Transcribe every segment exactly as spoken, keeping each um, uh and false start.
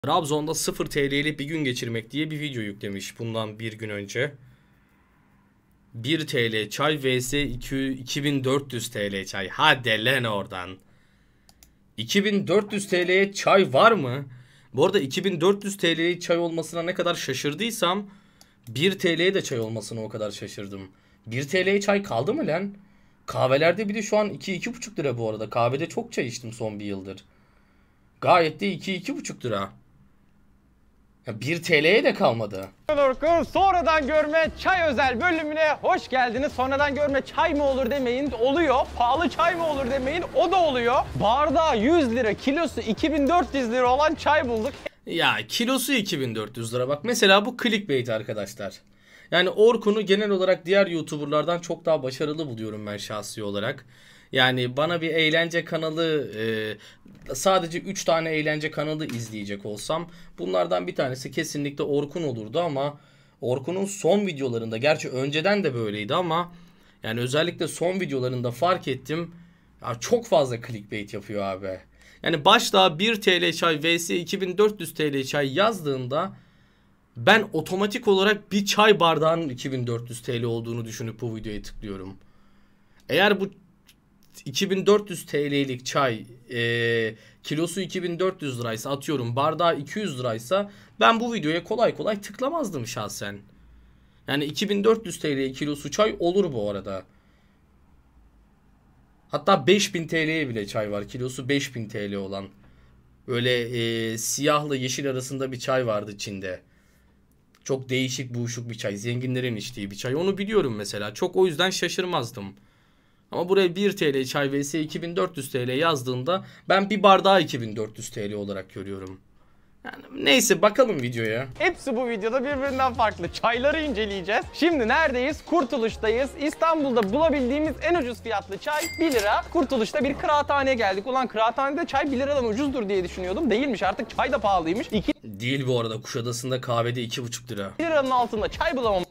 Trabzon'da sıfır T L ile bir gün geçirmek diye bir video yüklemiş bundan bir gün önce. bir T L çay vs iki bin dört yüz T L çay. Hadi lan oradan. iki bin dört yüz T L'ye çay var mı? Bu arada iki bin dört yüz T L'ye çay olmasına ne kadar şaşırdıysam bir T L'ye de çay olmasına o kadar şaşırdım. bir T L'ye çay kaldı mı lan? Kahvelerde bir de şu an iki iki buçuk lira bu arada. Kahvede çok çay içtim son bir yıldır. Gayet de iki iki buçuk lira. Ya bir T L'ye de kalmadı. Orkun sonradan görme çay özel bölümüne hoş geldiniz. Sonradan görme çay mı olur demeyin, oluyor. Pahalı çay mı olur demeyin, o da oluyor. Bardağı yüz lira, kilosu iki bin dört yüz lira olan çay bulduk. Ya kilosu iki bin dört yüz lira bak. Mesela bu clickbait arkadaşlar. Yani Orkun'u genel olarak diğer YouTuber'lardan çok daha başarılı buluyorum ben şahsi olarak. Yani bana bir eğlence kanalı, e, sadece üç tane eğlence kanalı izleyecek olsam bunlardan bir tanesi kesinlikle Orkun olurdu ama Orkun'un son videolarında, gerçi önceden de böyleydi ama yani özellikle son videolarında fark ettim ya, çok fazla clickbait yapıyor abi. Yani başta bir T L çay vs iki bin dört yüz T L çay yazdığında ben otomatik olarak bir çay bardağının iki bin dört yüz T L olduğunu düşünüp bu videoya tıklıyorum. Eğer bu iki bin dört yüz T L'lik çay e, kilosu iki bin dört yüz liraysa, atıyorum bardağı iki yüz liraysa ben bu videoya kolay kolay tıklamazdım şahsen. Yani iki bin dört yüz T L'ye kilosu çay olur bu arada. Hatta beş bin T L'ye bile çay var. Kilosu beş bin T L olan. Böyle e, siyahla yeşil arasında bir çay vardı Çin'de. Çok değişik buğuşuk bir çay. Zenginlerin içtiği bir çay. Onu biliyorum mesela. Çok o yüzden şaşırmazdım. Ama buraya bir T L çay vs iki bin dört yüz T L yazdığında ben bir bardağı iki bin dört yüz T L olarak görüyorum. Yani neyse, bakalım videoya. Hepsi bu videoda birbirinden farklı çayları inceleyeceğiz. Şimdi neredeyiz? Kurtuluş'tayız. İstanbul'da bulabildiğimiz en ucuz fiyatlı çay bir lira. Kurtuluş'ta bir kıraathaneye geldik. Ulan kıraathanede çay bir liradan ucuzdur diye düşünüyordum. Değilmiş, artık çay da pahalıymış. iki Değil bu arada, Kuşadası'nda kahvede iki buçuk lira. liranın altında çay bulamam.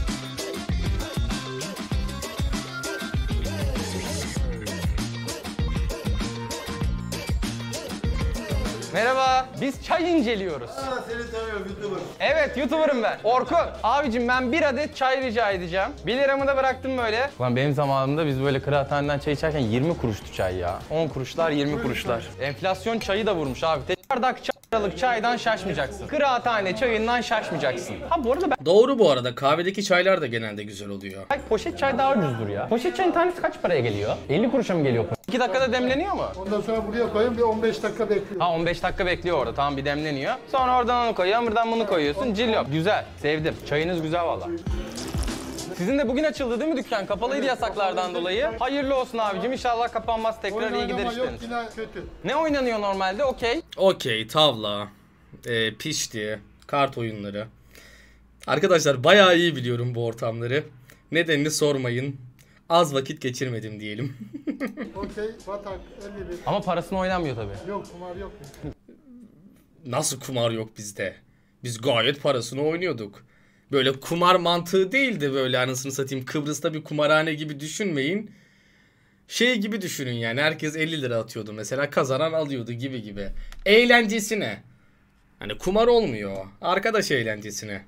Merhaba, biz çay inceliyoruz. Aa, seni tanıyorum, YouTuber. Evet, YouTuber'ım ben. Orkun. Abicim ben bir adet çay rica edeceğim. bir liramı da bıraktım böyle. Ulan benim zamanımda biz böyle kıraathaneden çay içerken yirmi kuruştu çay ya. on kuruşlar, yirmi kuruşlar. Enflasyon çayı da vurmuş abi. Tek bardak çaylık çaydan şaşmayacaksın. Kıraathane çayından şaşmayacaksın. Ha bu arada ben... Doğru bu arada, kahvedeki çaylar da genelde güzel oluyor. Poşet çay daha ucuzdur ya. Poşet çayın tanesi kaç paraya geliyor? elli kuruşa mı geliyor? iki dakikada demleniyor mu? Ondan sonra buraya koyun, bir on beş dakika bekliyor. Ha on beş dakika bekliyor orada, tamam, bir demleniyor. Sonra oradan onu koyuyor, buradan bunu koyuyorsun. Cillop. Güzel, sevdim. Çayınız güzel valla. Sizin de bugün açıldı değil mi dükkan? Kapalıydı yasaklardan dolayı. Hayırlı olsun abicim, inşallah kapanmaz, tekrar iyi gider Oynanama yok, işleriniz. yine kötü. Ne oynanıyor normalde? Okey. Okey, tavla, e, pişti, kart oyunları. Arkadaşlar bayağı iyi biliyorum bu ortamları. Nedenini sormayın. Az vakit geçirmedim diyelim. Okey, batak, elli bir. Ama parasını oynanmıyor tabii. Yok, kumar yok. Nasıl kumar yok bizde? Biz gayet parasını oynuyorduk. Böyle kumar mantığı değildi, böyle anasını satayım Kıbrıs'ta bir kumarhane gibi düşünmeyin. Şey gibi düşünün yani, herkes elli lira atıyordu mesela, kazanan alıyordu gibi gibi. Eğlencesine. Hani kumar olmuyor. Arkadaş eğlencesine.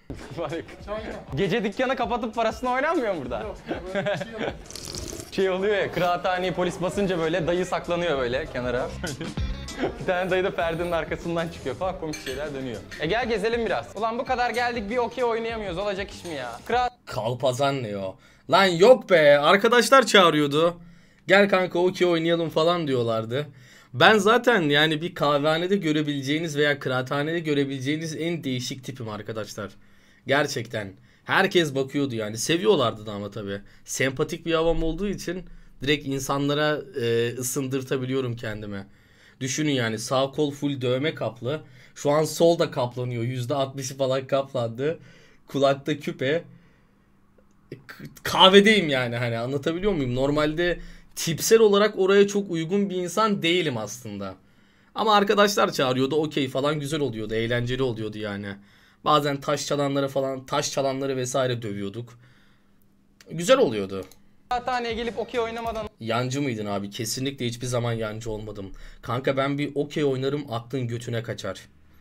Gece dükkanı kapatıp parasını oynanmıyor mu burada? Yok, böyle bir şey yok. Şey oluyor ya, kıraathaneyi polis basınca böyle dayı saklanıyor böyle kenara. Bir tane dayı da perdenin arkasından çıkıyor falan, komik şeyler dönüyor. E gel gezelim biraz. Ulan bu kadar geldik, bir okey oynayamıyoruz, olacak iş mi ya? Kıraat... Kalpazan ne o? Lan yok be, arkadaşlar çağırıyordu. Gel kanka okey oynayalım falan diyorlardı. Ben zaten yani bir kahvehanede görebileceğiniz veya kıraathanede görebileceğiniz en değişik tipim arkadaşlar. Gerçekten. Herkes bakıyordu yani. Seviyorlardı da ama tabii. Sempatik bir havam olduğu için direkt insanlara e, ısındırtabiliyorum kendime. Düşünün yani, sağ kol full dövme kaplı. Şu an sol da kaplanıyor. yüzde altmışı falan kaplandı. Kulakta küpe. Kahvedeyim yani, hani anlatabiliyor muyum? Normalde tipsel olarak oraya çok uygun bir insan değilim aslında. Ama arkadaşlar çağırıyordu, okey falan, güzel oluyordu, eğlenceli oluyordu yani. Bazen taş çalanları falan, taş çalanları vesaire dövüyorduk. Güzel oluyordu. Kıraathaneye gelip okey oynamadan... Yancı mıydın abi? Kesinlikle hiçbir zaman yancı olmadım. Kanka ben bir okey oynarım, aklın götüne kaçar.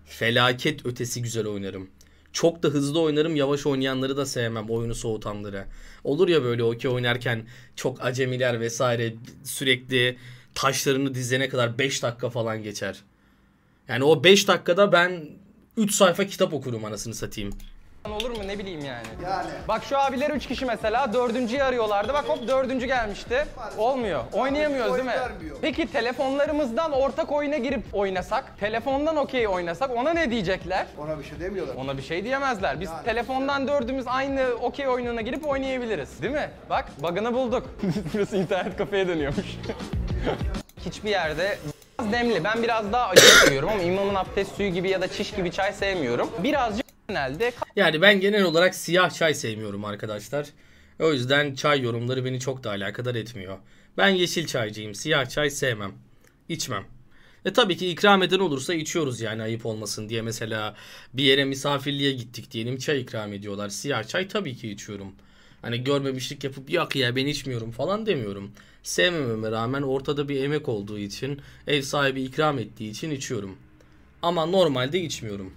Felaket ötesi güzel oynarım. Çok da hızlı oynarım. Yavaş oynayanları da sevmem. Oyunu soğutanları. Olur ya böyle okey oynarken çok acemiler vesaire sürekli taşlarını dizene kadar beş dakika falan geçer. Yani o beş dakikada ben üç sayfa kitap okurum anasını satayım. Olur mu ne bileyim yani. Yani. Bak şu abiler üç kişi mesela dördüncüyü arıyorlardı. Bak hop dördüncü gelmişti. Olmuyor. Oynayamıyoruz değil mi? Peki telefonlarımızdan ortak oyuna girip oynasak, telefondan okey oynasak ona ne diyecekler? Ona bir şey demiyorlar. Ona bir şey diyemezler. Biz telefondan dördümüz aynı okey oyununa girip oynayabiliriz. Değil mi? Bak bug'ını bulduk. Burası internet kafeye dönüyormuş. Hiçbir yerde biraz demli. Ben biraz daha acı seviyorum ama imamın abdest suyu gibi ya da çiş gibi çay sevmiyorum. Birazcık genelde Yani ben genel olarak siyah çay sevmiyorum arkadaşlar. O yüzden çay yorumları beni çok da alakadar etmiyor. Ben yeşil çaycıyım. Siyah çay sevmem. İçmem. E tabii ki ikram eden olursa içiyoruz yani ayıp olmasın diye. Mesela bir yere misafirliğe gittik diyelim, çay ikram ediyorlar. Siyah çay tabii ki içiyorum. Hani görmemişlik yapıp yok ya ben içmiyorum falan demiyorum. Sevmememe rağmen ortada bir emek olduğu için, ev sahibi ikram ettiği için içiyorum. Ama normalde içmiyorum.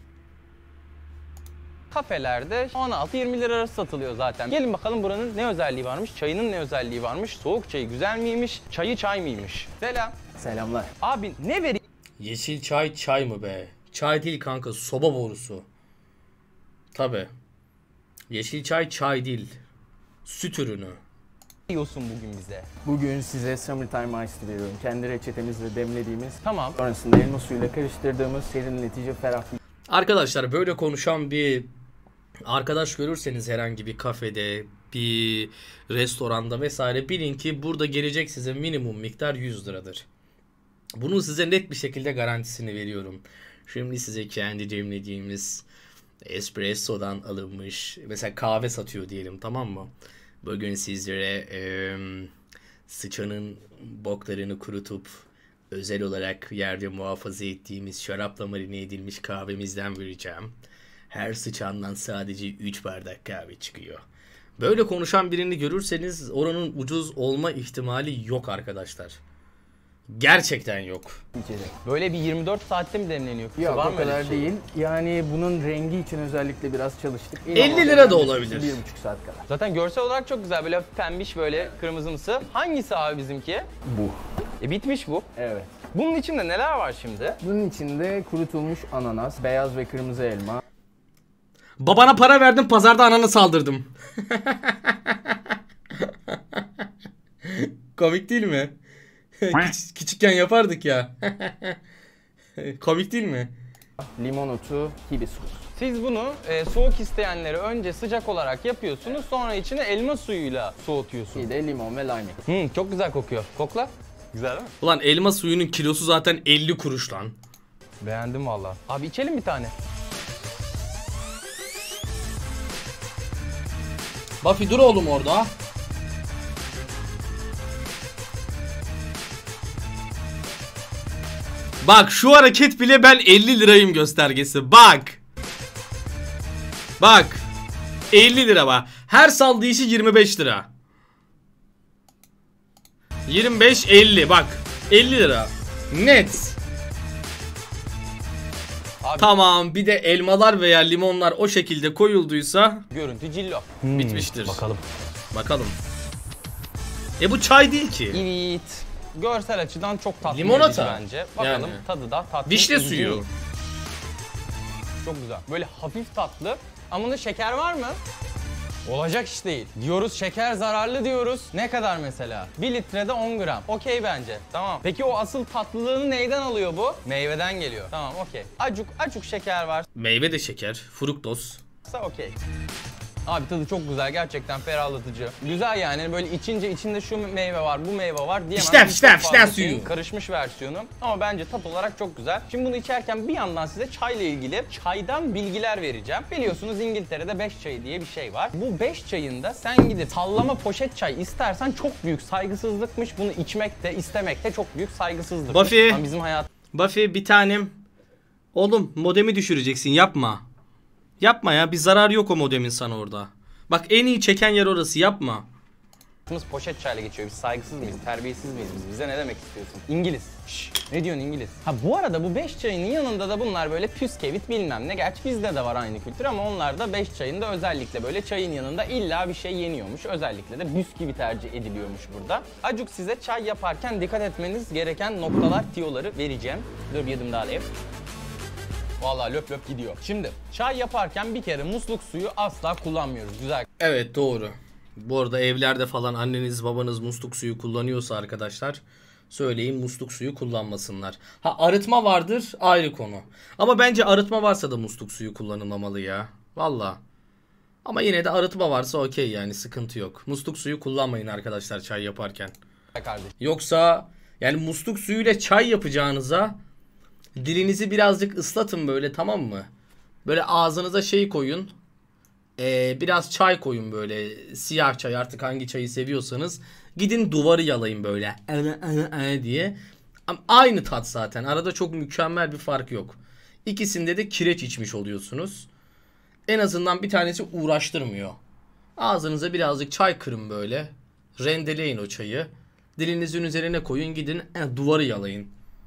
kafelerde on altı yirmi lira arası satılıyor zaten. Gelin bakalım buranın ne özelliği varmış, çayının ne özelliği varmış, soğuk çayı güzel miymiş, çayı çay mıymış? Selam. Selamlar. Abi ne vereyim Yeşil çay çay mı be? Çay değil kanka, soba borusu. Tabi. Yeşil çay çay değil. Süt ürünü. diyorsun bugün bize? Bugün size Summertime Ice veriyorum. Kendi reçetemizle demlediğimiz, Tamam. sonrasında elma suyuyla karıştırdığımız serinletici ferah bir Arkadaşlar böyle konuşan bir arkadaş görürseniz herhangi bir kafede, bir restoranda vesaire bilin ki burada gelecek size minimum miktar yüz liradır. Bunu size net bir şekilde garantisini veriyorum. Şimdi size kendi demlediğimiz espressodan alınmış mesela kahve satıyor diyelim, tamam mı? Bugün sizlere eee sıçanın boklarını kurutup özel olarak yerde muhafaza ettiğimiz şarapla marine edilmiş kahvemizden vereceğim. Her sıçandan sadece üç bardak kahve çıkıyor. Böyle konuşan birini görürseniz oranın ucuz olma ihtimali yok arkadaşlar. Gerçekten yok. içecek. Böyle bir yirmi dört saatte mi demleniyor? Yok Var o mı öyle kadar bir şey? değil. Yani bunun rengi için özellikle biraz çalıştık. elli lira da olabilir. Bir buçuk saat kadar. Zaten görsel olarak çok güzel, böyle pembiş, böyle kırmızımsı. Hangisi abi bizimki? Bu. E bitmiş bu. Evet. Bunun içinde neler var şimdi? Bunun içinde kurutulmuş ananas, beyaz ve kırmızı elma, Babana para verdim, pazarda anana saldırdım. Komik değil mi? Küç- küçükken yapardık ya. Komik değil mi? limon otu, hibiskus. Siz bunu e, soğuk isteyenleri önce sıcak olarak yapıyorsunuz, sonra içine elma suyuyla soğutuyorsunuz. Bir de limon ve lime. Hmm, çok güzel kokuyor. Kokla. Güzel değil mi? Ulan elma suyunun kilosu zaten elli kuruş lan. Beğendim valla. Abi içelim bir tane. Buffy dur oğlum orada. Bak şu hareket bile ben elli lirayım göstergesi. Bak. Bak. elli lira bak. Her saldığı işi yirmi beş lira. yirmi beş elli bak. elli lira. Net. Abi. Tamam, bir de elmalar veya limonlar o şekilde koyulduysa Görüntü cillo. bitmiştir. Bakalım. Bakalım. E bu çay değil ki. Evet. Görsel açıdan çok tatmin Limonata. edici bence. Bakalım Yani. tadı da tatmin Vişne edici suyu. mi? Çok güzel. Böyle hafif tatlı. Ama bunda şeker var mı? Olacak iş değil. Diyoruz şeker zararlı diyoruz. Ne kadar mesela? bir litrede on gram. Okey bence. Tamam. Peki o asıl tatlılığını neyden alıyor bu? Meyveden geliyor. Tamam okey. Acuk acuk şeker varsa Meyve de şeker. Fruktoz. okey. Abi tadı çok güzel, gerçekten ferahlatıcı. Güzel yani, böyle içince içinde şu meyve var, bu meyve var diyemem. Fişten, Bir fişten, çok fişten fazla suyu. şeyin Karışmış versiyonu ama bence tat olarak çok güzel. Şimdi bunu içerken bir yandan size çayla ilgili çaydan bilgiler vereceğim. Biliyorsunuz İngiltere'de beş çayı diye bir şey var. Bu beş çayında sen gidip sallama poşet çay istersen çok büyük saygısızlıkmış. Bunu içmek de istemek de çok büyük saygısızlıkmış. Buffy. Ama bizim hayat Buffy bir tanem. Oğlum modemi düşüreceksin, yapma. Yapma ya, bir zarar yok o modemin sana orada. Bak en iyi çeken yer orası, yapma. hayatımız poşet çayla geçiyor. Biz saygısız mıyız, terbiyesiz miyiz biz? Bize ne demek istiyorsun? İngiliz. Şşş, ne diyorsun İngiliz? Ha bu arada bu beş çayının yanında da bunlar böyle püskevit bilmem ne. Gerçi bizde de var aynı kültür ama onlar da beş çayında özellikle böyle çayın yanında illa bir şey yeniyormuş. Özellikle de bisküvi tercih ediliyormuş burada. Acuk size çay yaparken dikkat etmeniz gereken noktalar, tiyoları vereceğim. Dur bir yudum daha alayım. Vallahi löp löp gidiyor. Şimdi çay yaparken bir kere musluk suyu asla kullanmıyoruz. Güzel. Evet, doğru. Bu arada evlerde falan anneniz babanız musluk suyu kullanıyorsa arkadaşlar söyleyin, musluk suyu kullanmasınlar. Ha, arıtma vardır, ayrı konu. Ama bence arıtma varsa da musluk suyu kullanılmamalı ya. Valla. Ama yine de arıtma varsa okey, yani sıkıntı yok. Musluk suyu kullanmayın arkadaşlar çay yaparken. kardeşim. Yoksa yani musluk suyuyla çay yapacağınıza dilinizi birazcık ıslatın böyle, tamam mı? Böyle ağzınıza şey koyun. Ee, biraz çay koyun böyle. Siyah çay, artık hangi çayı seviyorsanız. Gidin duvarı yalayın böyle. diye. Aynı tat zaten. Arada çok mükemmel bir fark yok. İkisinde de kireç içmiş oluyorsunuz. En azından bir tanesi uğraştırmıyor. Ağzınıza birazcık çay kırın böyle. Rendeleyin o çayı. Dilinizin üzerine koyun, gidin duvarı yalayın.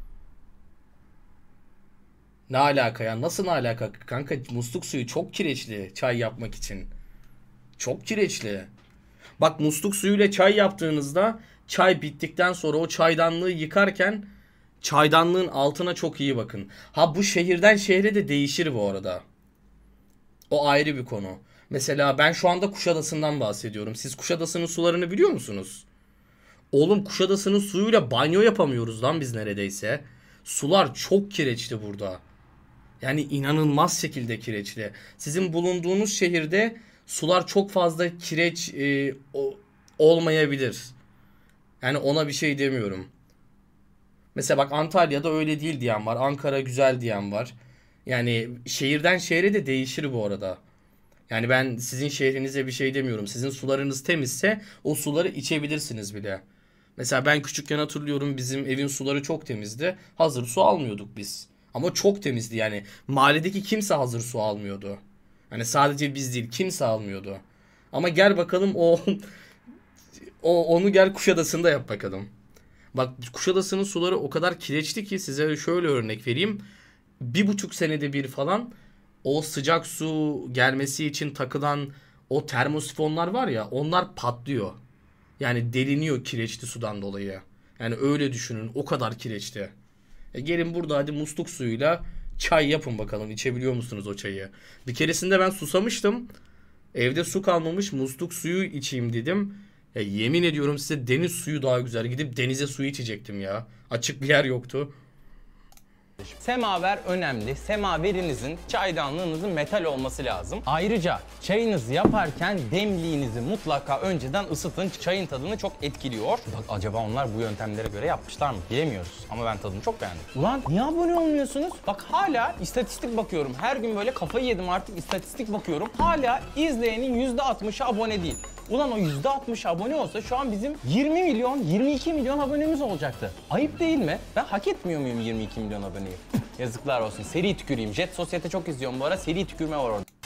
Ne alaka ya? Nasıl ne alaka kanka? Musluk suyu çok kireçli çay yapmak için. Çok kireçli. Bak, musluk suyuyla çay yaptığınızda çay bittikten sonra o çaydanlığı yıkarken çaydanlığın altına çok iyi bakın. Ha, bu şehirden şehre de değişir bu arada. O ayrı bir konu. Mesela ben şu anda Kuşadası'ndan bahsediyorum. Siz Kuşadası'nın sularını biliyor musunuz? Oğlum, Kuşadası'nın suyuyla banyo yapamıyoruz lan biz neredeyse. Sular çok kireçli burada. Yani inanılmaz şekilde kireçli. Sizin bulunduğunuz şehirde sular çok fazla kireç e, o, olmayabilir. Yani ona bir şey demiyorum. Mesela bak, Antalya'da öyle değil diyen var. Ankara güzel diyen var. Yani şehirden şehre de değişir bu arada. Yani ben sizin şehrinize bir şey demiyorum. Sizin sularınız temizse o suları içebilirsiniz bile. Mesela ben küçükken hatırlıyorum, bizim evin suları çok temizdi. Hazır su almıyorduk biz. Ama çok temizdi yani. Mahalledeki kimse hazır su almıyordu. Hani sadece biz değil, kimse almıyordu. Ama gel bakalım o, o onu gel Kuşadası'nda yap bakalım. Bak, Kuşadası'nın suları o kadar kireçli ki size şöyle örnek vereyim. Bir buçuk senede bir falan o sıcak su gelmesi için takılan o termosifonlar var ya, onlar patlıyor. Yani deliniyor kireçli sudan dolayı. Yani öyle düşünün, o kadar kireçli. E gelin burada hadi musluk suyuyla çay yapın bakalım, içebiliyor musunuz o çayı? Bir keresinde ben susamıştım. Evde su kalmamış, musluk suyu içeyim dedim. Ya yemin ediyorum size, deniz suyu daha güzel. Gidip denize suyu içecektim ya. Açık bir yer yoktu. Semaver önemli. Semaverinizin, çaydanlığınızın metal olması lazım. Ayrıca çayınızı yaparken demliğinizi mutlaka önceden ısıtın. Çayın tadını çok etkiliyor. Bak, acaba onlar bu yöntemlere göre yapmışlar mı? Bilemiyoruz. Ama ben tadını çok beğendim. Ulan niye abone olmuyorsunuz? Bak, hala istatistik bakıyorum. Her gün böyle kafayı yedim artık, istatistik bakıyorum. Hala izleyenin yüzde altmışı abone değil. Ulan o yüzde altmış abone olsa şu an bizim yirmi milyon, yirmi iki milyon abonemiz olacaktı. Ayıp değil mi? Ben hak etmiyor muyum yirmi iki milyon aboneyi? Yazıklar olsun. Seri tüküreyim. Jet Sosyete çok izliyorum bu ara. Seri tükürme var orada.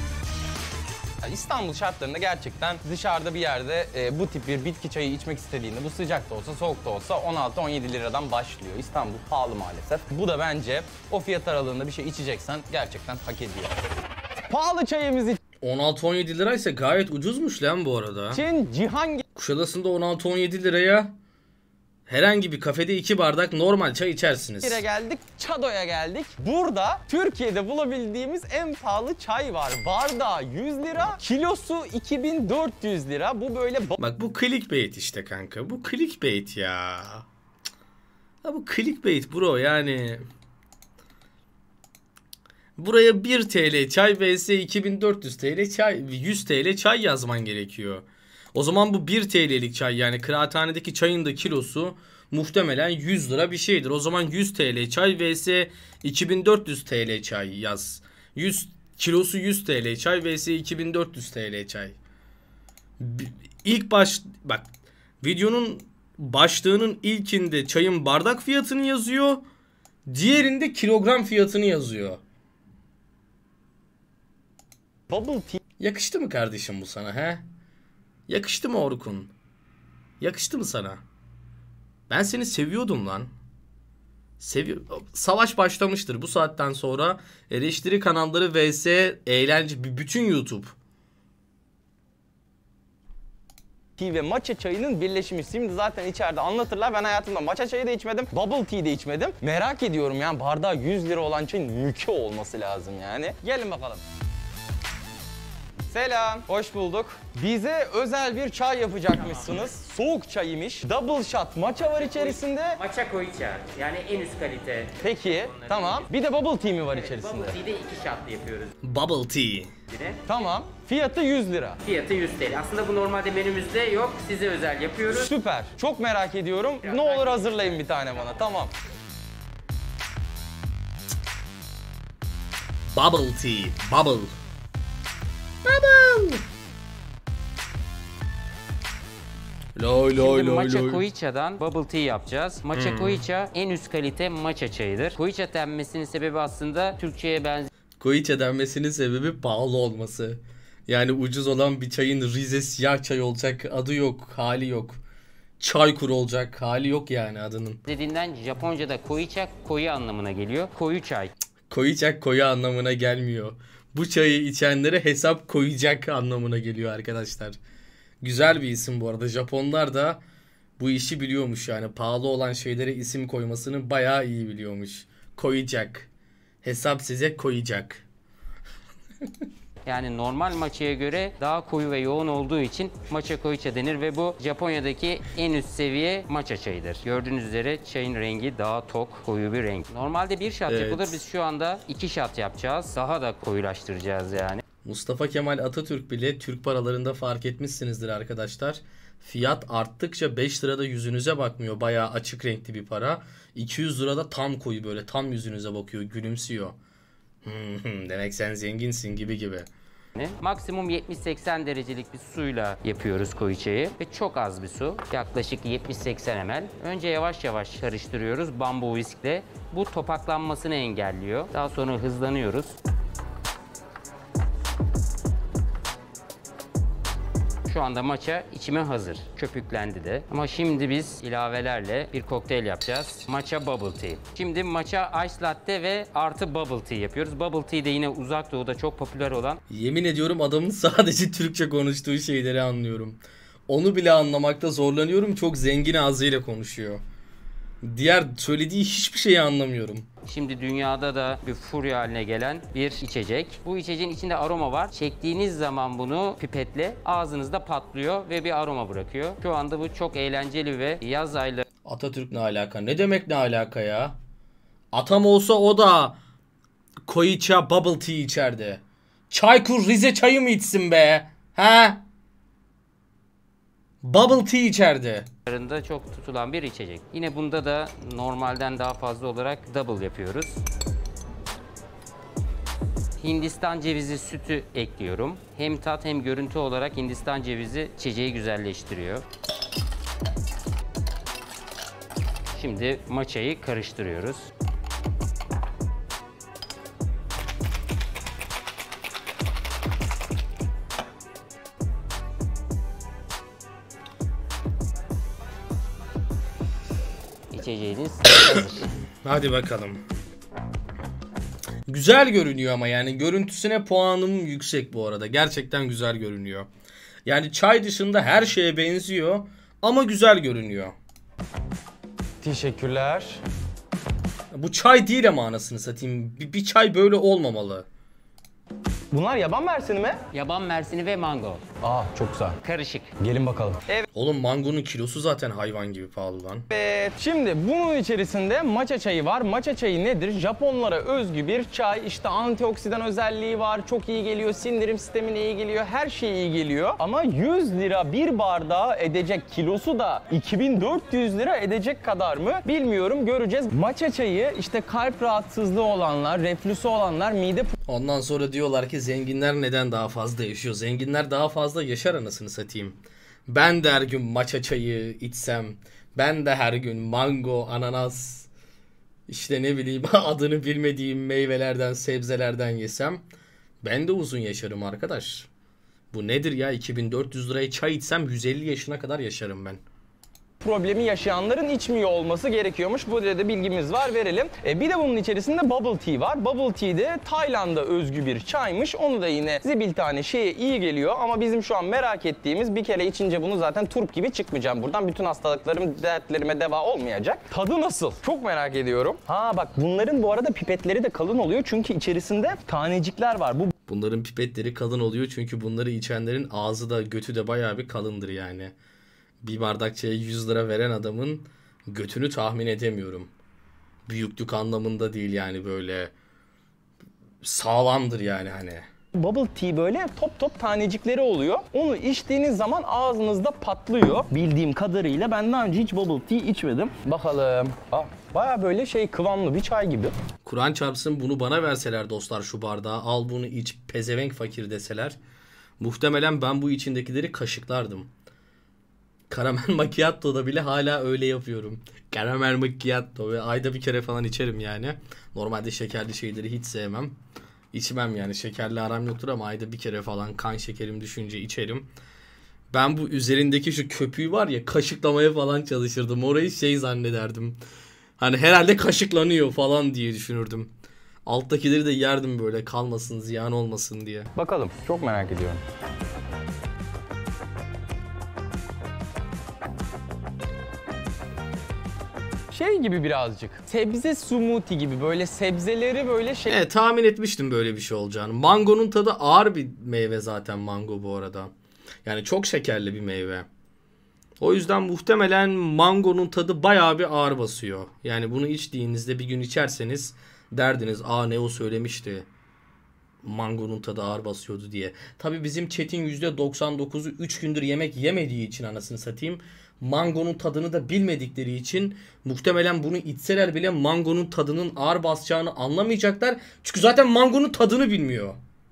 Yani İstanbul şartlarında gerçekten dışarıda bir yerde e, bu tip bir bitki çayı içmek istediğinde, bu sıcak da olsa soğuk da olsa on altı on yedi liradan başlıyor. İstanbul pahalı maalesef. Bu da bence o fiyat aralığında bir şey içeceksen gerçekten hak ediyor. Pahalı çayımız on altı on yedi liraysa gayet ucuzmuş lan bu arada. için Cihan Kuşadası'nda on altı on yedi liraya herhangi bir kafede iki bardak normal çay içersiniz. Gire geldik, Çado'ya geldik. Burada Türkiye'de bulabildiğimiz en pahalı çay var. Bardağı yüz lira, kilosu iki bin dört yüz lira. Bu böyle... Bak, bu clickbait işte kanka. Bu clickbait ya. Ha, bu clickbait bro yani. Buraya bir TL çay vs iki bin dört yüz TL çay, yüz TL çay yazman gerekiyor. O zaman bu bir TL'lik çay, yani kıraathanedeki çayın da kilosu muhtemelen yüz lira bir şeydir. O zaman yüz TL çay vs iki bin dört yüz TL çay yaz. yüz kilosu yüz TL çay vs iki bin dört yüz TL çay. İlk baş bak, videonun başlığının ilkinde çayın bardak fiyatını yazıyor. Diğerinde kilogram fiyatını yazıyor. Bubble tea Yakıştı mı kardeşim bu sana he? Yakıştı mı Orkun? Yakıştı mı sana? Ben seni seviyordum lan. Sevi Savaş başlamıştır bu saatten sonra. Eleştiri kanalları vs eğlence, bütün YouTube. Tea ve matcha çayının birleşimi. Şimdi zaten içeride anlatırlar. Ben hayatımda matcha çayı da içmedim. Bubble tea de içmedim. Merak ediyorum yani bardağı yüz lira olan çayın mülkü olması lazım yani. Gelin bakalım. Selam, hoş bulduk. Bize özel bir çay yapacakmışsınız. Soğuk çay imiş. Double shot matcha var içerisinde. Matcha koicha yani en üst kalite. Peki, tamam. Bir de bubble tea mi var Evet, içerisinde? Bubble Tea'de iki shotlı yapıyoruz. Bubble tea. Bir de Tamam. Fiyatı yüz lira. fiyatı yüz T L. Aslında bu normalde menümüzde yok. Size özel yapıyoruz. Süper. Çok merak ediyorum. Ne olur hazırlayın bir tane bana. Tamam. Bubble tea. Bubble. Bubble. Loy loy Şimdi loy matcha loy. koicha'dan bubble tea yapacağız. Matcha Hmm. koicha en üst kalite matcha çayıdır. Koicha denmesinin sebebi aslında Türkçe'ye benziyor. Koicha denmesinin sebebi pahalı olması. Yani ucuz olan bir çayın Rize siyah çay olacak adı yok, hali yok. Çaykur olacak hali yok yani adının. Dediğinden Japonca'da koicha koyu anlamına geliyor. Koyu çay. Koyacak koyu anlamına gelmiyor. Bu çayı içenlere hesap koyacak anlamına geliyor arkadaşlar. Güzel bir isim bu arada. Japonlar da bu işi biliyormuş yani. Pahalı olan şeylere isim koymasını bayağı iyi biliyormuş. Koyacak. Hesap size koyacak. Yani normal matcha'ya göre daha koyu ve yoğun olduğu için matcha koicha denir ve bu Japonya'daki en üst seviye matcha çayıdır. Gördüğünüz üzere çayın rengi daha tok, koyu bir renk. Normalde bir shot Evet. yapılır. Biz şu anda iki shot yapacağız. Daha da koyulaştıracağız yani. Mustafa Kemal Atatürk bile Türk paralarında fark etmişsinizdir arkadaşlar. Fiyat arttıkça beş lirada yüzünüze bakmıyor. Bayağı açık renkli bir para. iki yüz lirada tam koyu böyle tam yüzünüze bakıyor, gülümsüyor. Hmm, demek sen zenginsin gibi gibi. Maksimum yetmiş seksen derecelik bir suyla yapıyoruz koicha'yı ve çok az bir su. Yaklaşık yetmiş seksen mililitre. Önce yavaş yavaş karıştırıyoruz bambu whiskle. Bu topaklanmasını engelliyor. Daha sonra hızlanıyoruz. Şu anda matcha içime hazır. Köpüklendi de. Ama şimdi biz ilavelerle bir kokteyl yapacağız. Matcha Bubble Tea. Şimdi matcha Ice Latte ve artı Bubble Tea yapıyoruz. Bubble Tea de yine uzak doğuda çok popüler olan. Yemin ediyorum adamın sadece Türkçe konuştuğu şeyleri anlıyorum. Onu bile anlamakta zorlanıyorum. Çok zengin ağzıyla konuşuyor. Diğer söylediği hiçbir şeyi anlamıyorum. Şimdi dünyada da bir furya haline gelen bir içecek. Bu içeceğin içinde aroma var. Çektiğiniz zaman bunu pipetle ağzınızda patlıyor ve bir aroma bırakıyor. Şu anda bu çok eğlenceli ve yaz ayları Atatürk ne alaka? Ne demek ne alaka ya? Atam olsa o da koicha bubble tea içerdi. Çaykur Rize çayı mı içsin be? He? Bubble tea içerdi. da çok tutulan bir içecek. Yine bunda da normalden daha fazla olarak double yapıyoruz. Hindistan cevizi sütü ekliyorum. Hem tat hem görüntü olarak Hindistan cevizi içeceği güzelleştiriyor. Şimdi matcha'yı karıştırıyoruz. İçeceğiniz hazır. Hadi bakalım. Güzel görünüyor ama yani görüntüsüne puanım yüksek bu arada. Gerçekten güzel görünüyor. Yani çay dışında her şeye benziyor ama güzel görünüyor. Teşekkürler. Bu çay değil ama anasını satayım. Bir, bir çay böyle olmamalı. Bunlar yaban mersini mi? Yaban mersini ve mango. Aa çok güzel. Karışık. Gelin bakalım. Oğlum mangonun kilosu zaten hayvan gibi pahalı lan. Evet, şimdi bunun içerisinde matcha çayı var. Matcha çayı nedir? Japonlara özgü bir çay. İşte antioksidan özelliği var. Çok iyi geliyor. Sindirim sistemine iyi geliyor. Her şeye iyi geliyor. Ama yüz lira bir bardağı edecek. Kilosu da iki bin dört yüz lira edecek kadar mı? Bilmiyorum. Göreceğiz. Matcha çayı işte kalp rahatsızlığı olanlar, reflüsü olanlar, mide Ondan sonra diyorlar ki zenginler neden daha fazla yaşıyor? Zenginler daha fazla yaşar anasını satayım. Ben de her gün matcha çayı içsem, ben de her gün mango, ananas, işte ne bileyim adını bilmediğim meyvelerden, sebzelerden yesem ben de uzun yaşarım arkadaş. Bu nedir ya? iki bin dört yüz liraya çay içsem yüz elli yaşına kadar yaşarım ben. problemi yaşayanların içmiyor olması gerekiyormuş. Burada da bilgimiz var, verelim. E, bir de bunun içerisinde bubble tea var. Bubble tea de Tayland'a özgü bir çaymış. Onu da yine zibil tane şeye iyi geliyor ama bizim şu an merak ettiğimiz, bir kere içince bunu zaten turp gibi çıkmayacağım buradan. Bütün hastalıklarım, dertlerime deva olmayacak. Tadı nasıl? Çok merak ediyorum. Ha bak, bunların bu arada pipetleri de kalın oluyor çünkü içerisinde tanecikler var. Bu Bunların pipetleri kalın oluyor çünkü bunları içenlerin ağzı da götü de bayağı bir kalındır yani. Bir bardak çaya yüz lira veren adamın götünü tahmin edemiyorum. Büyüklük anlamında değil yani, böyle sağlamdır yani hani. bubble tea böyle top top tanecikleri oluyor. Onu içtiğiniz zaman ağzınızda patlıyor. Bildiğim kadarıyla ben daha önce hiç bubble tea içmedim. Bakalım. Ah, baya böyle şey, kıvamlı bir çay gibi. Kur'an çarpsın, bunu bana verseler dostlar, şu bardağı al bunu iç pezevenk fakir deseler, muhtemelen ben bu içindekileri kaşıklardım. Karamel macchiato'da bile hala öyle yapıyorum. Karamel macchiato ve ayda bir kere falan içerim yani. Normalde şekerli şeyleri hiç sevmem. İçmem yani, şekerli aram yoktur ama ayda bir kere falan kan şekerim düşünce içerim. Ben bu üzerindeki şu köpüğü var ya, kaşıklamaya falan çalışırdım. Orayı şey zannederdim. Hani herhalde kaşıklanıyor falan diye düşünürdüm. Alttakileri de yerdim böyle, kalmasın, ziyan olmasın diye. Bakalım, çok merak ediyorum. Şey gibi birazcık. Sebze smoothie gibi, böyle sebzeleri böyle şey... Evet, tahmin etmiştim böyle bir şey olacağını. Mangonun tadı ağır bir meyve zaten mango bu arada. Yani çok şekerli bir meyve. O yüzden muhtemelen mangonun tadı bayağı bir ağır basıyor. Yani bunu içtiğinizde bir gün içerseniz derdiniz, aa ne o söylemişti, mangonun tadı ağır basıyordu diye. Tabii bizim chat'in yüzde doksan dokuzu üç gündür yemek yemediği için, anasını satayım, mangonun tadını da bilmedikleri için muhtemelen bunu içseler bile mangonun tadının ağır basacağını anlamayacaklar. Çünkü zaten mangonun tadını bilmiyor.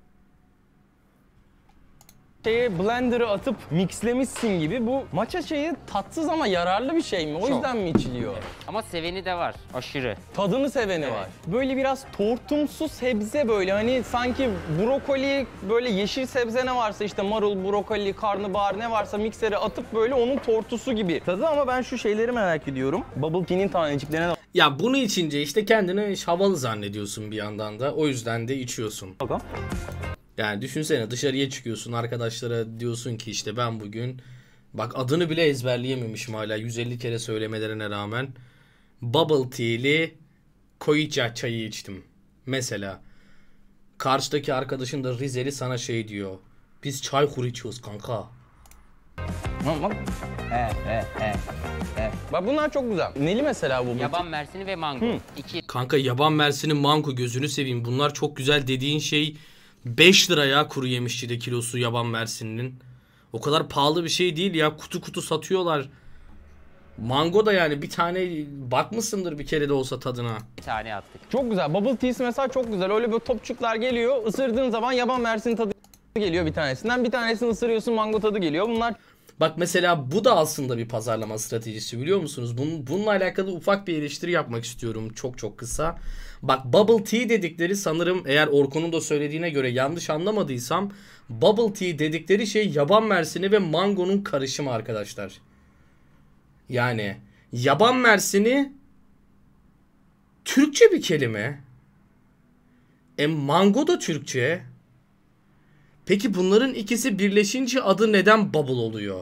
Şeye blender'a atıp mixlemişsin gibi. Bu matcha çayı tatsız ama yararlı bir şey mi? O yüzden mi içiliyor? Ama seveni de var aşırı. Tadını seveni var. Böyle biraz tortumsu sebze, böyle hani sanki brokoli, böyle yeşil sebze ne varsa işte marul, brokoli, karnabahar ne varsa miksere atıp böyle onun tortusu gibi tadı. Ama ben şu şeyleri merak ediyorum. Bubble tea'nin taneciklerine Ya bunu içince işte kendini havalı zannediyorsun bir yandan da. O yüzden de içiyorsun. bakalım. Yani düşünsene, dışarıya çıkıyorsun, arkadaşlara diyorsun ki işte ben bugün, bak adını bile ezberleyememişim hala yüz elli kere söylemelerine rağmen, bubble tea'li koicha çayı içtim. Mesela karşıdaki arkadaşın da Rizeli, sana şey diyor, biz çay kuru içiyoruz kanka. Bak. He he he. He. Bak bunlar çok güzel. Neli mesela bu? Yaban mersini ve mango. İki Kanka yaban mersini, mango, gözünü seveyim, bunlar çok güzel dediğin şey beş lira ya kuru yemişçide kilosu yaban mersininin. O kadar pahalı bir şey değil ya, kutu kutu satıyorlar. Mango da yani bir tane bakmışsındır bir kere de olsa tadına. tane attık. Çok güzel. Bubble tea'si mesela çok güzel. Öyle böyle topçuklar geliyor. Isırdığın zaman yaban mersini tadı geliyor bir tanesinden. Bir tanesini ısırıyorsun, mango tadı geliyor. Bunlar... Bak mesela bu da aslında bir pazarlama stratejisi, biliyor musunuz? Bunun, bununla alakalı ufak bir eleştiri yapmak istiyorum çok çok kısa. Bak bubble tea dedikleri, sanırım eğer Orkun'un da söylediğine göre yanlış anlamadıysam, bubble tea dedikleri şey yaban mersini ve mangonun karışımı arkadaşlar. Yani yaban mersini Türkçe bir kelime. E mango da Türkçe. Peki bunların ikisi birleşince adı neden bubble oluyor?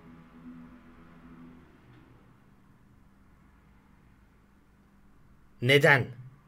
Neden?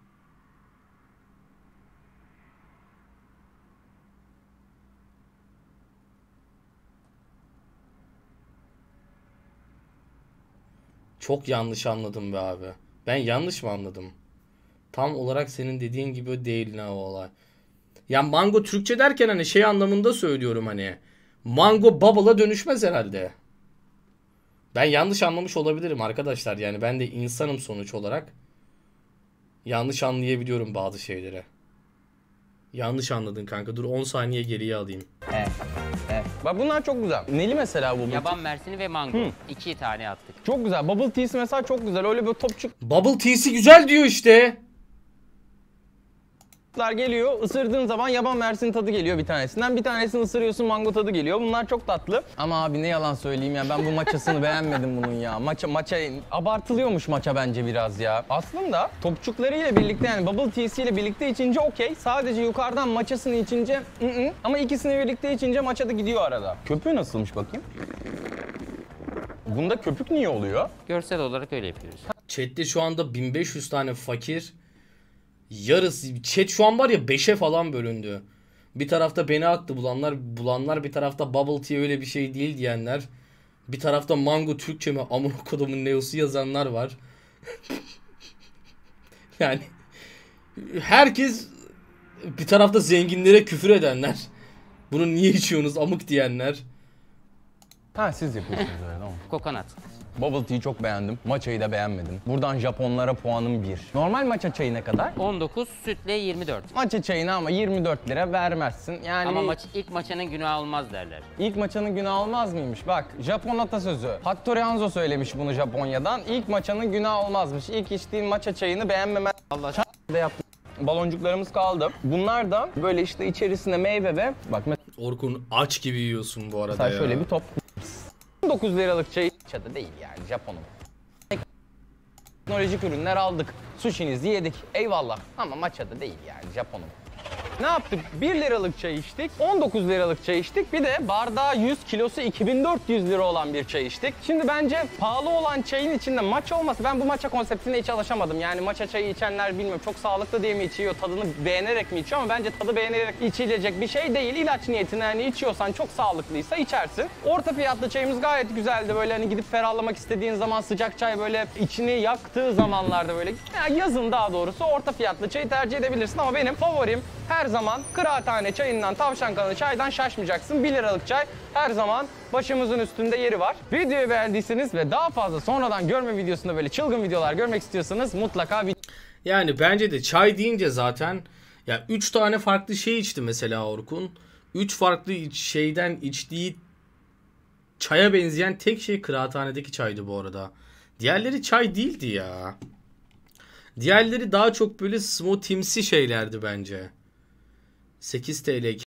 Çok yanlış anladım be abi. Ben yanlış mı anladım? Tam olarak senin dediğin gibi değil ne o olay. Ya mango Türkçe derken hani şey anlamında söylüyorum, hani mango bubble'a dönüşmez herhalde. Ben yanlış anlamış olabilirim arkadaşlar, yani ben de insanım sonuç olarak. Yanlış anlayabiliyorum bazı şeyleri. Yanlış anladın kanka, dur on saniye geriye alayım. He, he. Bak bunlar çok güzel. Neli mesela bu? Yaban mersini ve mango. Hı. iki tane attık. Çok güzel. Bubble tea'si mesela çok güzel. Öyle böyle topçuk... Bubble tea'si güzel diyor işte. geliyor. Isırdığın zaman yaban mersini tadı geliyor bir tanesinden. Bir tanesini ısırıyorsun, mango tadı geliyor. Bunlar çok tatlı. Ama abi ne yalan söyleyeyim ya, ben bu maçasını beğenmedim bunun ya. Maça maça abartılıyormuş maça bence biraz ya. Aslında topçuklarıyla birlikte, yani bubble tea'siyle birlikte içince okey. Sadece yukarıdan maçasını içince ı -ı. Ama ikisini birlikte içince maça da gidiyor arada. Köpüğü nasılmış bakayım? Bunda köpük niye oluyor? Görsel olarak öyle yapıyoruz. Chat'te şu anda bin beş yüz tane fakir. Yarısı chat şu an var ya beşe falan bölündü. Bir tarafta beni haklı bulanlar, bulanlar bir tarafta bubble tea öyle bir şey değil diyenler. Bir tarafta mango Türkçe mi amına kodumun neosu yazanlar var. Yani herkes, bir tarafta zenginlere küfür edenler. Bunu niye içiyorsunuz amık diyenler. Ha, siz yapıyorsunuz öyle, tamam. Kokonat. Bubble tea'yi çok beğendim. Matcha'yı da beğenmedim. Buradan Japonlara puanım bir. Normal matcha çayı ne kadar? on dokuz, sütle yirmi dört. Matcha çayına ama yirmi dört lira vermezsin. Yani Ama maç, ilk maçanın günahı olmaz derler. ilk maçanın günahı olmaz mıymış? Bak, Japon atasözü. Hattori Hanzo söylemiş bunu Japonya'dan. İlk maçanın günahı olmazmış. İlk içtiğin matcha çayını beğenmemen Allah da yaptı. Baloncuklarımız kaldı. Bunlar da böyle işte içerisinde meyve ve bak Orkun aç gibi yiyorsun bu arada mesela ya. şöyle bir top. on dokuz liralık çay da değil yani, Japon'un. Teknolojik ürünler aldık. Sushi'nizi yedik. Eyvallah. Ama matcha'da değil yani, Japon'un. Ne yaptık? bir liralık çay içtik. on dokuz liralık çay içtik. Bir de bardağı yüz, kilosu iki bin dört yüz lira olan bir çay içtik. Şimdi bence pahalı olan çayın içinde matcha olması, ben bu matcha konseptine hiç alışamadım. Yani matcha çayı içenler bilmiyorum çok sağlıklı diye mi içiyor, tadını beğenerek mi içiyor, ama bence tadı beğenerek içilecek bir şey değil. İlaç niyetine yani içiyorsan, çok sağlıklıysa içersin. Orta fiyatlı çayımız gayet güzeldi. Böyle hani gidip ferahlamak istediğin zaman, sıcak çay böyle içini yaktığı zamanlarda, böyle yani yazın daha doğrusu orta fiyatlı çayı tercih edebilirsin. Ama benim favorim her zaman Kıraathane çayından, tavşan kanı çaydan şaşmayacaksın. bir liralık çay her zaman başımızın üstünde yeri var. Videoyu beğendiyseniz ve daha fazla sonradan görme videosunda böyle çılgın videolar görmek istiyorsanız mutlaka video... Yani bence de çay deyince zaten ya üç tane farklı şey içti mesela Orkun. üç farklı şeyden içtiği çaya benzeyen tek şey kıraathanedeki çaydı bu arada. Diğerleri çay değildi ya. Diğerleri daha çok böyle smoothie'msi şeylerdi bence. sekiz TL